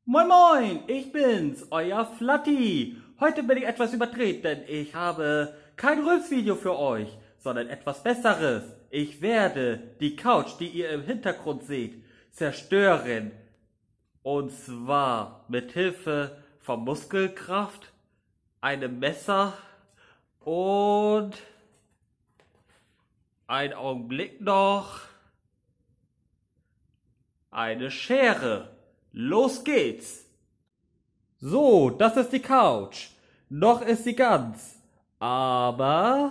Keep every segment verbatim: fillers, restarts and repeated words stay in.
Moin Moin, ich bin's, euer Flatti. Heute bin ich etwas überdreht, denn ich habe kein Rülpsvideo für euch, sondern etwas Besseres. Ich werde die Couch, die ihr im Hintergrund seht, zerstören. Und zwar mit Hilfe von Muskelkraft, einem Messer und ein Augenblick noch eine Schere. Los geht's! So, das ist die Couch. Noch ist sie ganz. Aber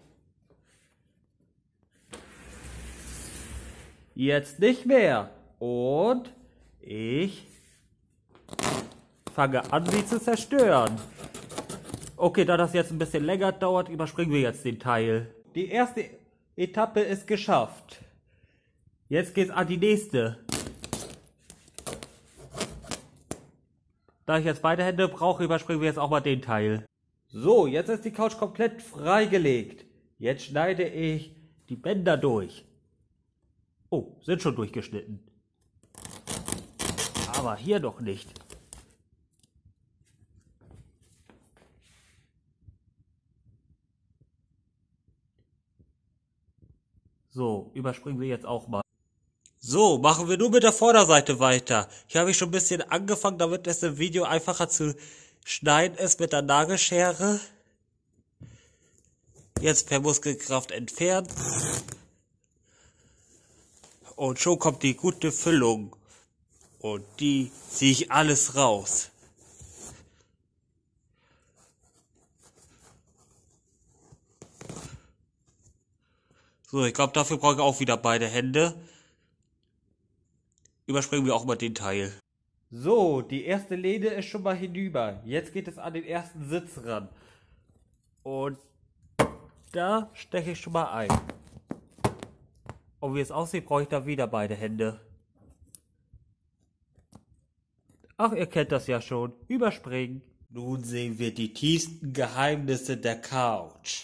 jetzt nicht mehr. Und ich fange an, sie zu zerstören. Okay, da das jetzt ein bisschen länger dauert, überspringen wir jetzt den Teil. Die erste Etappe ist geschafft. Jetzt geht's an die nächste. Da ich jetzt beide Hände brauche, überspringen wir jetzt auch mal den Teil. So, jetzt ist die Couch komplett freigelegt. Jetzt schneide ich die Bänder durch. Oh, sind schon durchgeschnitten. Aber hier noch nicht. So, überspringen wir jetzt auch mal. So, machen wir nur mit der Vorderseite weiter. Hier habe ich schon ein bisschen angefangen, damit es im Video einfacher zu schneiden ist mit der Nagelschere. Jetzt per Muskelkraft entfernen. Und schon kommt die gute Füllung. Und die ziehe ich alles raus. So, ich glaube, dafür brauche ich auch wieder beide Hände. Überspringen wir auch mal den Teil. So, die erste Lehne ist schon mal hinüber. Jetzt geht es an den ersten Sitz ran. Und da steche ich schon mal ein. Und wie es aussieht, brauche ich da wieder beide Hände. Ach, ihr kennt das ja schon. Überspringen. Nun sehen wir die tiefsten Geheimnisse der Couch.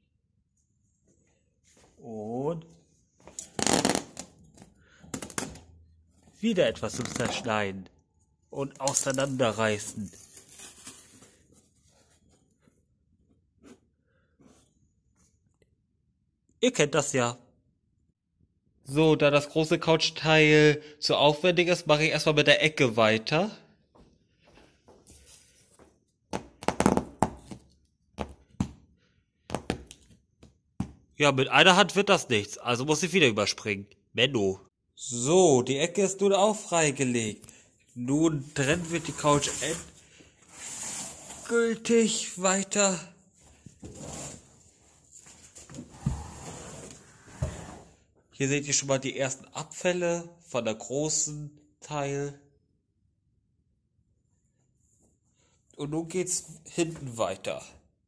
Und wieder etwas zum Zerschneiden und auseinanderreißen. Ihr kennt das ja. So, da das große Couchteil zu aufwendig ist, mache ich erstmal mit der Ecke weiter. Ja, mit einer Hand wird das nichts, also muss ich wieder überspringen. Menno. So, die Ecke ist nun auch freigelegt. Nun trennen wir die Couch endgültig weiter. Hier seht ihr schon mal die ersten Abfälle von der großen Teil. Und nun geht's hinten weiter.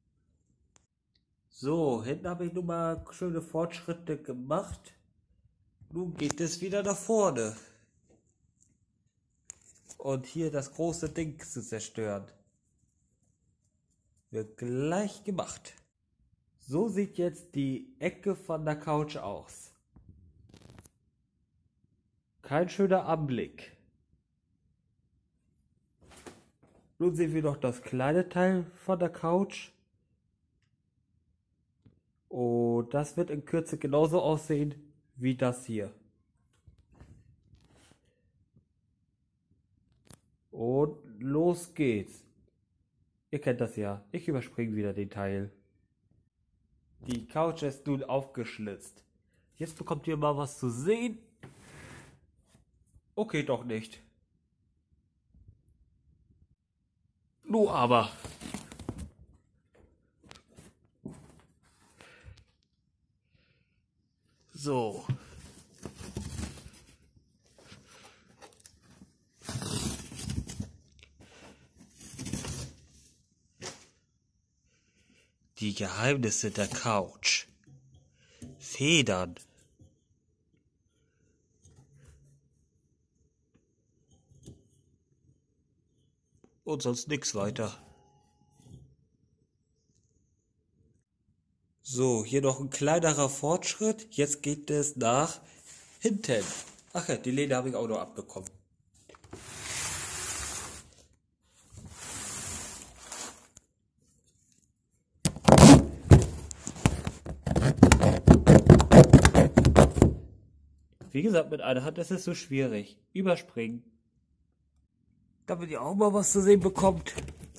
So, hinten habe ich nun mal schöne Fortschritte gemacht. Nun geht es wieder nach vorne. Und hier das große Ding zu zerstören. Wird gleich gemacht. So sieht jetzt die Ecke von der Couch aus. Kein schöner Anblick. Nun sehen wir noch das kleine Teil von der Couch. Und das wird in Kürze genauso aussehen wie das hier. Und los geht's. Ihr kennt das ja. Ich überspringe wieder den Teil. Die Couch ist nun aufgeschlitzt. Jetzt bekommt ihr mal was zu sehen. Okay, doch nicht. Nur aber. So. Die Geheimnisse der Couch. Federn. Und sonst nichts weiter. So, hier noch ein kleinerer Fortschritt. Jetzt geht es nach hinten. Ach ja, die Lehne habe ich auch noch abbekommen. Wie gesagt, mit einer Hand ist es so schwierig. Überspringen. Damit ihr auch mal was zu sehen bekommt.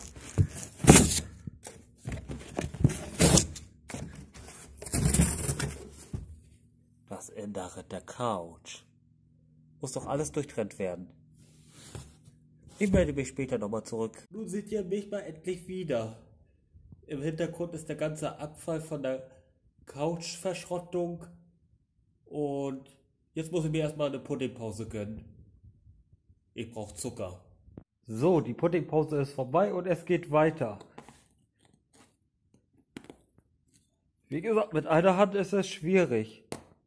Das Innere der Couch. Muss doch alles durchtrennt werden. Ich melde mich später nochmal zurück. Nun seht ihr mich mal endlich wieder. Im Hintergrund ist der ganze Abfall von der Couchverschrottung. Und jetzt muss ich mir erstmal eine Puddingpause gönnen. Ich brauche Zucker. So, die Puddingpause ist vorbei und es geht weiter. Wie gesagt, mit einer Hand ist es schwierig.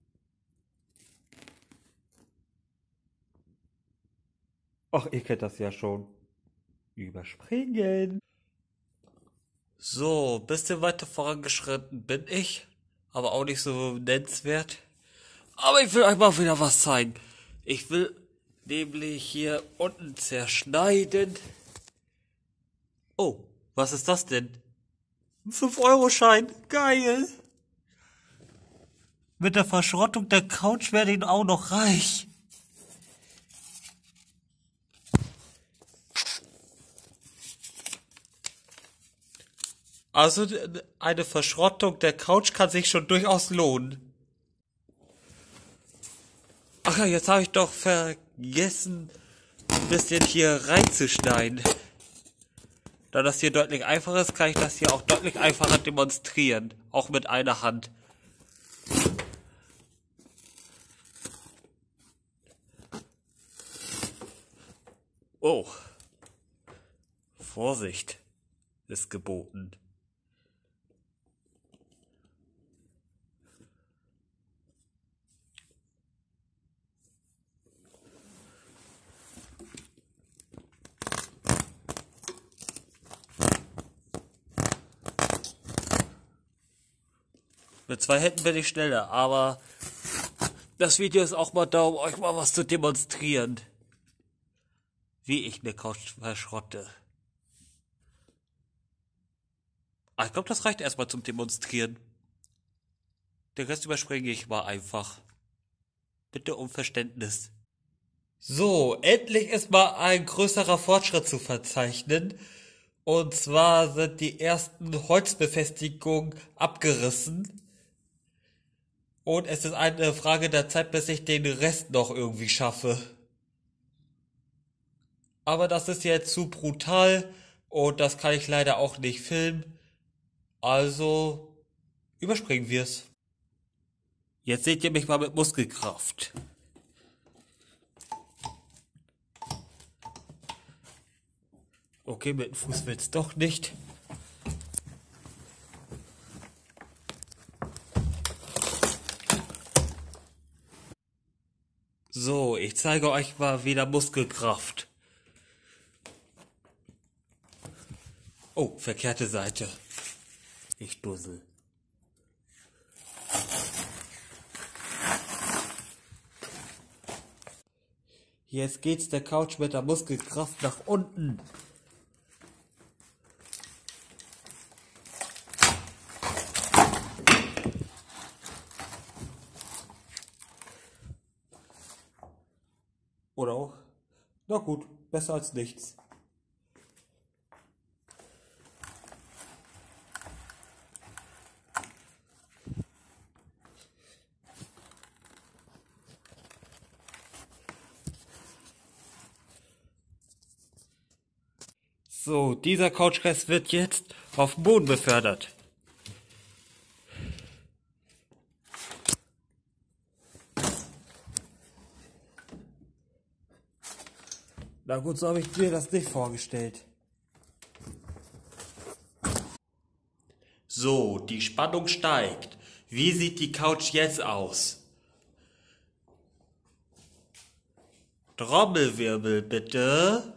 Ach, ihr kennt das ja schon. Überspringen. So, ein bisschen weiter vorangeschritten bin ich, aber auch nicht so nennenswert. Aber ich will euch mal wieder was zeigen. Ich will nämlich hier unten zerschneiden. Oh, was ist das denn? Ein fünf Euro Schein, geil. Mit der Verschrottung der Couch werde ich auch noch reich. Also eine Verschrottung der Couch kann sich schon durchaus lohnen. Ach ja, jetzt habe ich doch vergessen, ein bisschen hier reinzuschneiden. Da das hier deutlich einfacher ist, kann ich das hier auch deutlich einfacher demonstrieren. Auch mit einer Hand. Oh. Vorsicht ist geboten. Mit zwei Händen bin ich schneller, aber das Video ist auch mal da, um euch mal was zu demonstrieren. Wie ich eine Couch verschrotte. Ah, ich glaube, das reicht erstmal zum Demonstrieren. Den Rest überspringe ich mal einfach. Bitte um Verständnis. So, endlich ist mal ein größerer Fortschritt zu verzeichnen. Und zwar sind die ersten Holzbefestigungen abgerissen. Und es ist eine Frage der Zeit, bis ich den Rest noch irgendwie schaffe. Aber das ist jetzt zu brutal und das kann ich leider auch nicht filmen. Also überspringen wir es. Jetzt seht ihr mich mal mit Muskelkraft. Okay, mit dem Fuß will's doch nicht. So, ich zeige euch mal wieder Muskelkraft. Oh, verkehrte Seite. Ich dussel. Jetzt geht's der Couch mit der Muskelkraft nach unten. Oder auch, na gut, besser als nichts. So, dieser Couchrest wird jetzt auf den Boden befördert. Na gut, so habe ich mir das nicht vorgestellt. So, die Spannung steigt. Wie sieht die Couch jetzt aus? Trommelwirbel bitte.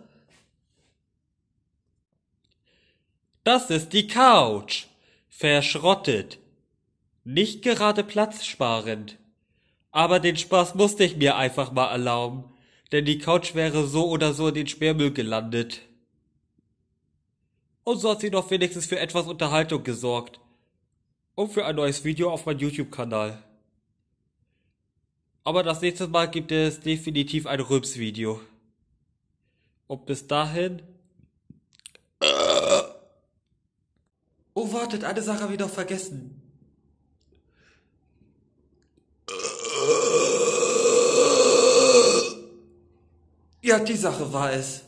Das ist die Couch. Verschrottet. Nicht gerade platzsparend. Aber den Spaß musste ich mir einfach mal erlauben. Denn die Couch wäre so oder so in den Sperrmüll gelandet. Und so hat sie doch wenigstens für etwas Unterhaltung gesorgt. Und für ein neues Video auf meinem YouTube-Kanal. Aber das nächste Mal gibt es definitiv ein Rülps-Video. Und bis dahin... Oh, wartet, eine Sache habe ich noch vergessen. Ja, die Sache war es.